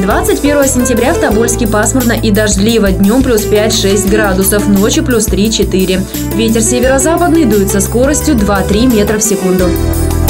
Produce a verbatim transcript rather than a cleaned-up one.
двадцать первого сентября в Тобольске пасмурно и дождливо. Днем плюс пять-шесть градусов, ночью плюс три-четыре. Ветер северо-западный дует со скоростью два-три метра в секунду.